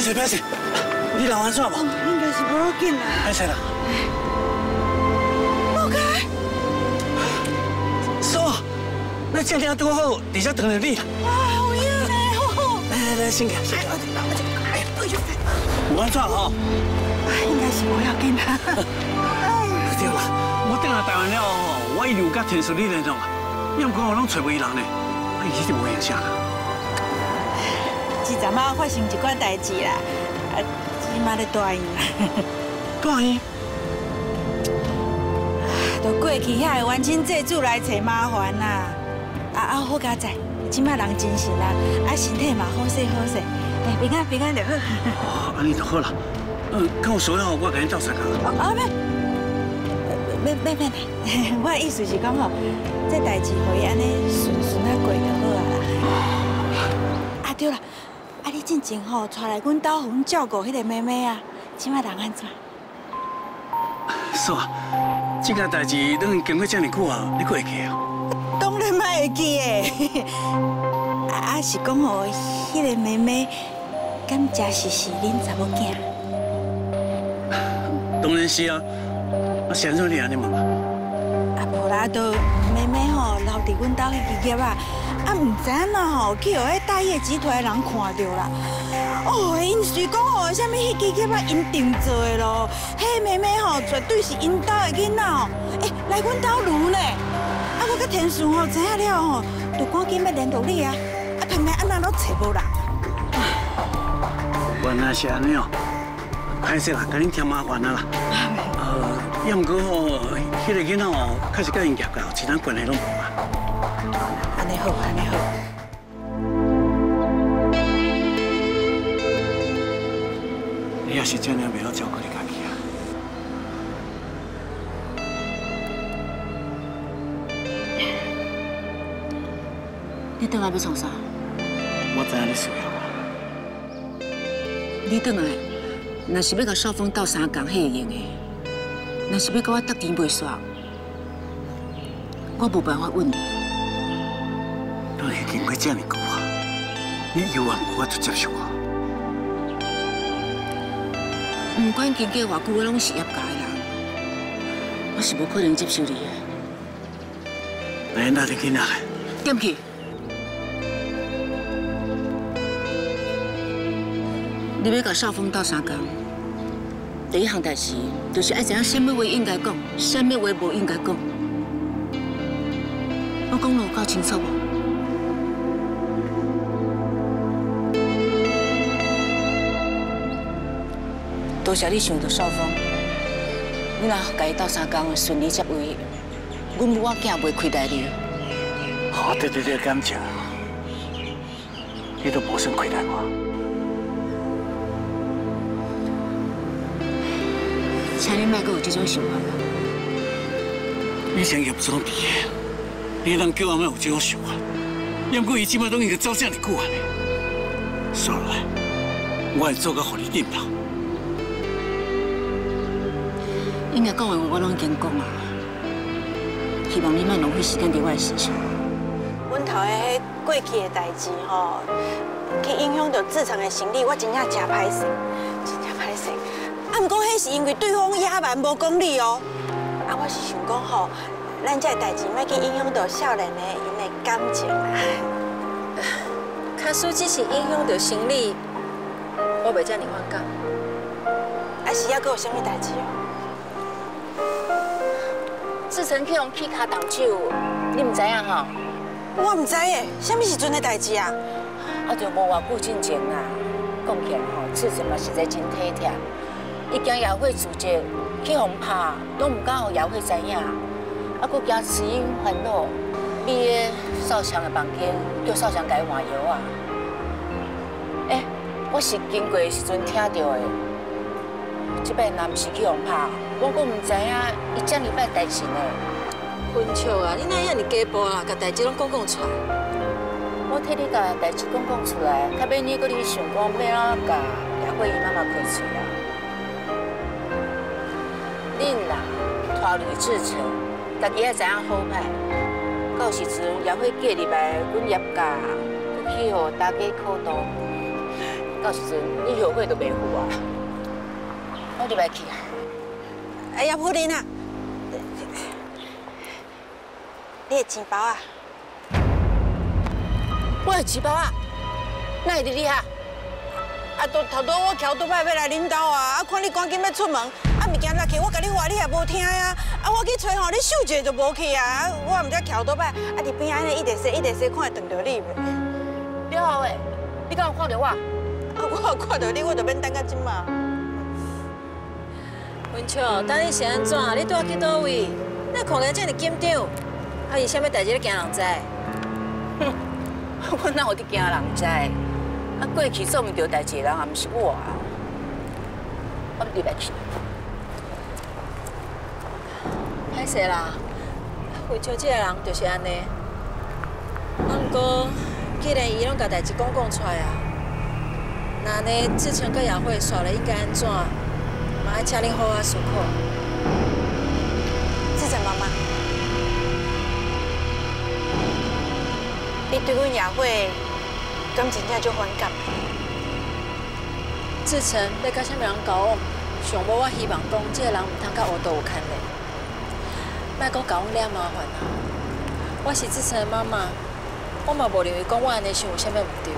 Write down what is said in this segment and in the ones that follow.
歹势，你人安怎无？ 应该是无要紧啦。 歹势啦。 老开。 嫂，咱正正拄好，伫遮等着你啦。 啊，有影呢，吼！ 来，先行，先行。哎呦，有安怎吼？ 应该是无要紧啦。 对啦，我等下台湾了后，我一定有甲田叔你联络啊。要唔讲我拢找不伊人呢，伊一定无影响啦。 这阵仔发生一寡代志啦，即马咧大院啦。 大院？ 都过去遐个冤亲债主来找麻烦啦。好佳哉，即马人精神啦，身体嘛好势好势，平安平安就好。 哦，安尼就好啦。跟有需要我甲你斗相共。 免，我的意思是讲吼，这代志可以安尼顺啊过就好啊啦。对啦，你进前吼带来阮兜互照顾迄个妹妹啊，即马人安怎？ 是啊，这件代志拢经过这么久啊，你还会记啊？ 当然嘛会记的。是讲吼，迄个妹妹敢真是恁查某囝？ 当然是啊。是安怎你安尼问啊？ 无啦，都妹妹吼留伫阮兜迄支业啊，唔知影哪吼去互迄大业集团的人看到啦。哦，因是讲吼，啥物迄支业啊，因定做的咯。迄妹妹吼绝对是因兜的囡仔哦。来阮兜撸呢。我甲田叔吼知影了吼，就赶紧要联络你啊。偏偏安那都找无人。 原来是安尼哦，歹势啦，甲恁添麻烦啊啦。要唔过吼，迄个囡仔哦，确实甲因业界有一点关系拢无啊。 安尼好，安尼好。 你也是真正袂晓照顾你家己啊。 你倒来要创啥？ 我知影你需要我。 你倒来，若是要甲少峰斗相共，迄会用的。若是要甲我搭甜袂煞，我无办法稳你。 都已经过这么久啊，你有完无法就接受我。 不管经过偌久，我拢是业界的人，我是无可能接受你的。 那哪里囡仔嘞？ 点去！你要甲少峰斗相共？第一项代志，就是爱知影什么话应该讲，什么话无应该讲。我讲了有够清楚无？多谢你想到少峰，你若甲伊斗相共顺利接位，阮母仔囝袂亏待你。 好，对，感谢。你都无算亏待我。请你莫阁有这种想法啦。以前业总伫个，你人叫我莫有这种想法。要不过伊即摆拢已经走这么久啊呢。算了，我会做到互你点头。 应该讲的话我拢已经讲啊，希望你莫浪费时间伫我的身上。 阮头的迄过去的代志吼，去影响到志成的生理，我真正真歹势，真正歹势。毋过，迄是因为对方野蛮无讲理哦。我是想讲吼，咱这代志莫去影响到少年的因的感情啦。 假使只是影响到心理，我袂遮尔反感。 是还阁有啥物代志哦？ 志成去用去骹动手，你唔知影吼？ 我唔知诶，啥物时阵的代志啊？ 就无偌久之前啦。讲起来吼，志成嘛实在真体贴。伊惊姚慧自责，去互拍，拢唔敢互姚慧知影，佫惊慈英烦恼，你个少强的房间，叫少强甲伊换药啊。我是经过时阵听到的，即摆若毋是去互拍，我阁唔知影伊遮尔摆代志呢。 混笑啊！你哪遐尼假步啦？甲代志拢讲出来。 我替你甲代志讲出来，较免你搁你想讲要怎甲姚慧姨妈妈开嘴啊。恁啦，拖累志成，家己也知影好歹。到时阵也会嫁入来阮叶家，搁去互大家苦度。 到时阵你后悔都袂负啊！我入来去啊！ 哎呀，夫人啊，你的钱包啊？ 我的钱包啊，哪会伫你啊？ 啊，头拄我桥倒摆要来恁兜啊，看你赶紧要出门，物件落去，我甲你话你也无听呀，我去找吼，你手一下就无去啊，我毋知桥倒摆，伫边安尼一直说看会撞到你。 了后诶，你敢有看到我？ 我有看到你，我就免等到即马。 文秋，等你是安怎？你住去倒位？你看起来这么紧张，是啥物代志咧惊人知？ 哼，我哪有伫惊人知？过去做唔到代志的人也毋是我啊！我入来去。 歹势啦，文秋这个人就是安尼。不过，既然伊拢甲代志讲出来啊，那安尼志成佮雅慧煞了应该安怎？嘛爱请恁好好思考。 志成妈妈，你对阮雅慧，敢真正就反感？ 志成要甲啥物人交往？上无我希望讲，这个人唔通甲乌道有牵连。莫阁甲阮惹麻烦啊！我是志成的妈妈，我嘛无认为讲我安尼想有啥物唔对。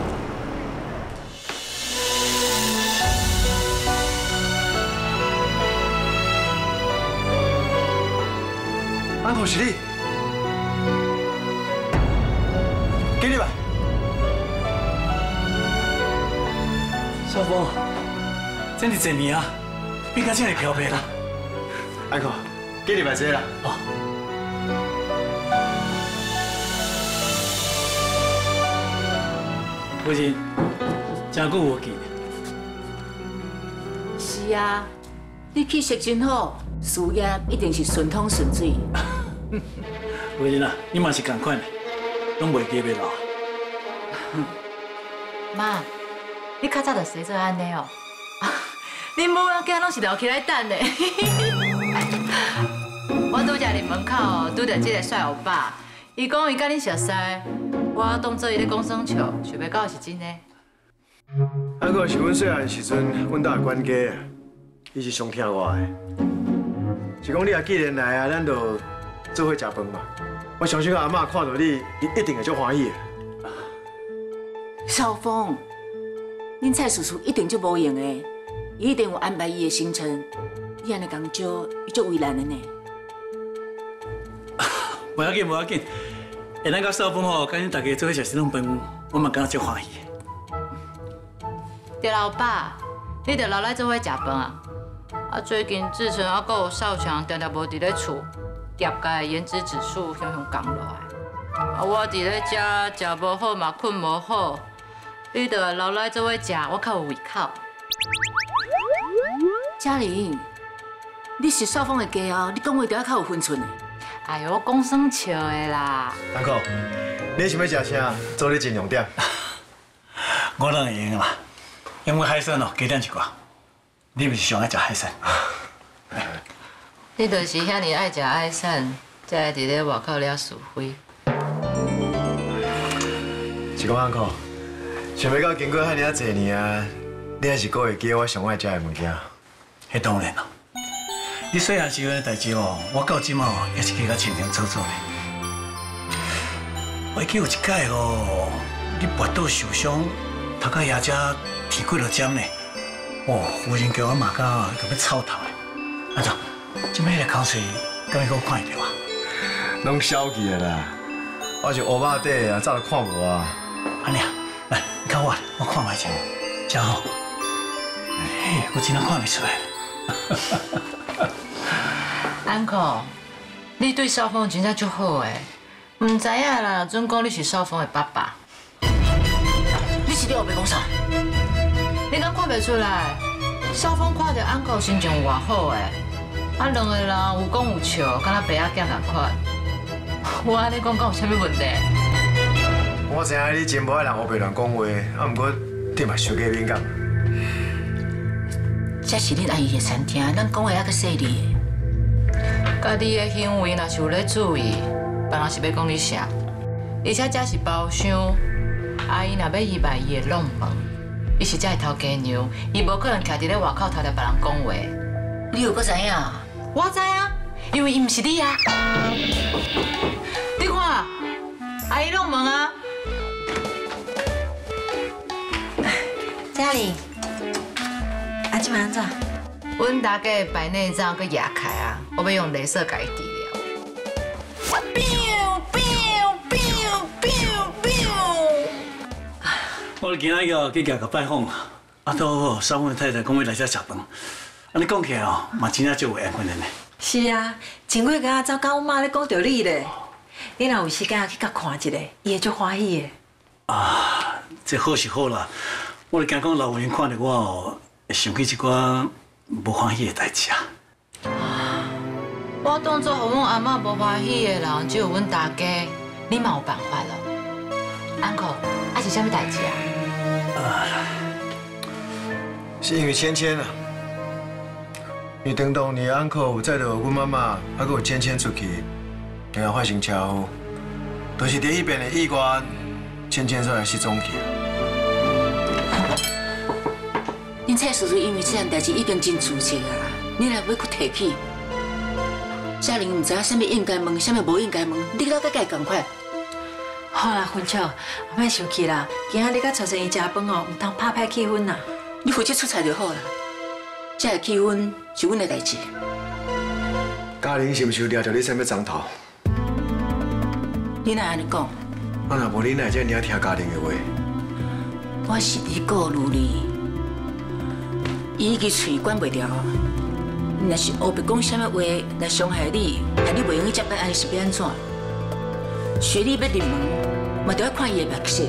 安可是你，给你吧。 少峰，真是一年啊，变甲这么漂白啦。 安可，给你吧这啦。 哦。夫人，真久无见。 是啊，你气色真好。 事业一定是顺风顺水。 夫人啊，你嘛是同款的，拢袂记袂老。 妈，你较早就生做安尼哦。恁母仔囝拢是留起来等的。我拄才入门口，拄着这个帅欧巴，伊讲伊甲恁熟识，我当做伊咧讲耍笑，想袂到是真的。 安可是阮细汉时阵，阮兜的管家啊，伊是上听我的。 是讲你也既然来啊，咱就做伙食饭嘛。我相信阿嬷看到你，伊一定会足欢喜的。 少峰，恁蔡叔叔一定足无用的，伊一定有安排伊的行程。你安尼讲招，伊足为难的呢。 无要紧，无要紧。下咱甲少峰吼，甲恁大家做伙食这顿饭，我嘛感觉足欢喜的。 对老爸，你着留来做伙食饭啊？ 最近志成还有少强常常无伫咧厝，业界颜值指数向降落来。我伫咧遮食无好嘛，困无好，你着留来做伙食，我较有胃口。 嘉玲，你是少峰的家哦，你讲话着较有分寸的。 哎呦，我讲耍笑的啦。 安可，你想要食啥？做你尽量点。 我当然会用啦，因为海鲜哦，加点一寡。 你不是上爱食海鲜？ 你就是遐尼爱食海鲜，才会伫咧外口了是非。 是讲安可，想袂到经过遐尼啊侪年啊，你还是搁会记我上爱食的物件。 迄当然啦，你细汉时阵的代志哦，我到今哦也是记甲清清楚楚的。我记有一摆哦，你跋倒受伤，头壳牙只天几落针呢。 哦，夫人叫我马甲个要臭头的，安怎？即摆迄个口水，敢会阁看会到啊？ 拢消去了啦，我是乌肉底啊，早就看无啊。 安尼啊，来，你靠我，我看卖者，真好。嘿，我真正看袂出来。 Uncle， 你对少峰真正足好诶，唔知影啦，准讲你是少峰的爸爸。 你是咧后边讲啥？ 你敢看袂出来？少峰看到 uncle 心情有偌好诶，两个人有讲有笑，敢若爸仔囝共款。我安尼讲有啥物问题？ 我知影你真无爱人黑白乱讲话，不过你嘛伤过敏感。 这是恁阿姨的餐厅，咱讲话还阁细腻。 家己的行为若是有咧注意，别人是要讲你啥？而且这是包厢，阿姨若要依赖伊的弄门。 伊是遮的头家娘，伊无可能徛伫咧外口偷听别人讲话。 你又搁知影？ 我知啊，因为伊毋是你啊。你看，阿姨拢问啊。 嘉玲，啊，即摆安怎？ 阮大家白内障佮牙开啊，我要用镭射甲伊治疗。 我今仔日去家拜访啊，都少芬太太讲要来遮食饭，安尼讲起来哦，嘛真正足有缘分的呢。 是啊，前几日走到阮妈咧讲到你咧，你若有时间去甲看一下，伊会足欢喜的。 啊，这好是好啦，我就惊讲老人看到我哦，会想起一寡无欢喜的代志啊。 我当作互阮阿嬷无欢喜的人，只有阮大家，你嘛有办法了。uncle， 啊是啥物代志啊？ 是因为芊芊啊，因为等到你 uncle 有载到阮妈妈，啊，佮有芊芊出去，然后发生车祸，都是伫迄边的医院，芊芊才来失踪去。 恁蔡叔叔因为这件代志已经真自责啊，你来要搁提起。嘉玲唔知影啥物应该问，啥物无应该问，你了解甲伊共款。 好啦，芬巧，莫生气啦，今仔你甲找生伊食饭哦，唔通拍歹气氛啦。 你负责出菜就好啦，这个气氛是阮的代志。 嘉玲是毋是有抓着你啥物脏头？ 你哪安尼讲？ 啊，若无你哪会这尔听嘉玲的话？ 我是你顾虑你，伊个嘴管袂牢。若是黑白讲啥物话来伤害你，害你袂用去接班，安尼是要安怎？学历要入门，嘛都要看伊的目色。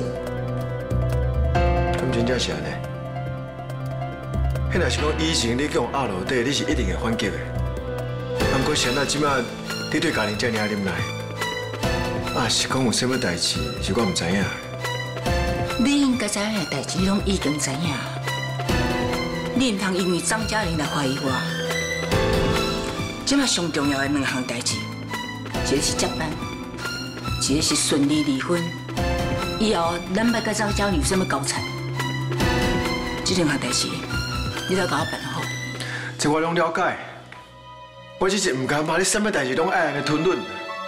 咁真正是安尼。迄若是讲以前你叫压落底，你是一定会反击的。不过现在即摆你对家庭这尔忍耐，啊是讲有啥物代志是我唔知影。 你应该知影的代志，你拢已经知影。你唔通因为张嘉玲来怀疑我。即摆上重要的两项代志，一个是接班，一个是顺利离婚。以后咱别甲张嘉玲有啥物交缠，这两项代志。你要甲我办好。 这我拢了解，我只是唔甘把你什么代志拢爱安尼吞忍。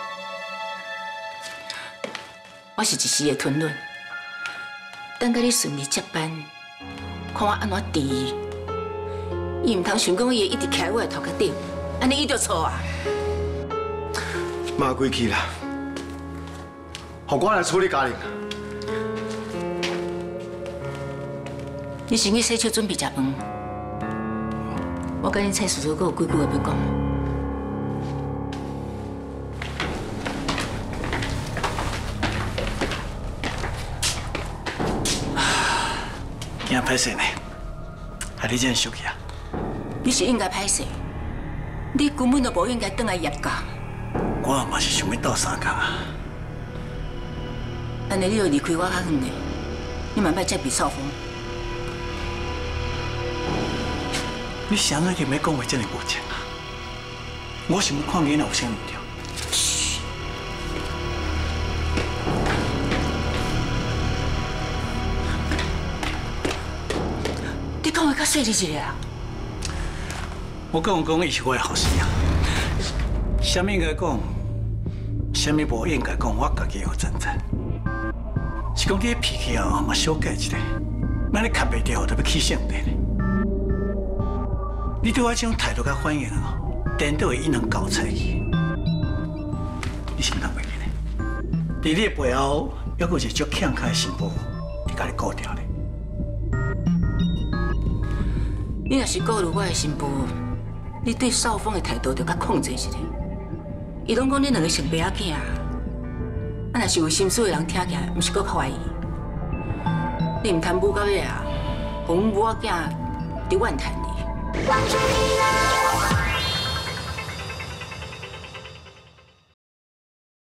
我是一时的吞忍，等甲你顺利接班，看我安怎治伊。伊唔通想讲伊会一直徛在我的头壳顶，安尼伊就错啊。 骂归去啦，互我来处理家庭。 你先去洗手准备食饭。我跟你蔡叔叔还有几句话要讲。 今歹势呢，害你这样生气啊！ 你是应该歹势，你根本就无应该倒来叶家。 我嘛是想要斗相共啊。 安尼你就离开我较远嘞，你嘛莫再比少峰。 你谁个去要讲话这么无情啊？我想要看囡仔有啥唔对。 你讲话较细致一个啊！ 我讲伊是我的后生啊。啥物应该讲，啥物无应该讲，我家己有赞赞。是讲你的脾气哦，嘛小改一下，咱你卡袂掉，特别气性地呢。你对我这种态度甲反应哦，颠倒会引人搞猜去。你是毋通袂记呢？在你的背后，还有一个足强悍的心妇，伫甲你顾着咧。 你若是顾虑我的新妇，你对少峰的态度就较控制一下。伊拢讲恁两个是爸仔囝，啊，若是有心思的人听起来，毋是搁较怀疑。你毋贪母到尾啊，互阮母仔囝伫怨叹你。